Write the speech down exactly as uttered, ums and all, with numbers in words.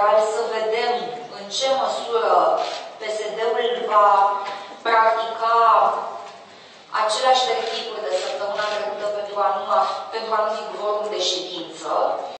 Liberal să vedem în ce măsură P S D-ul va practica aceleași rectituri de săptămâna trecută pentru a nu, pentru a nu fi vorum de ședință.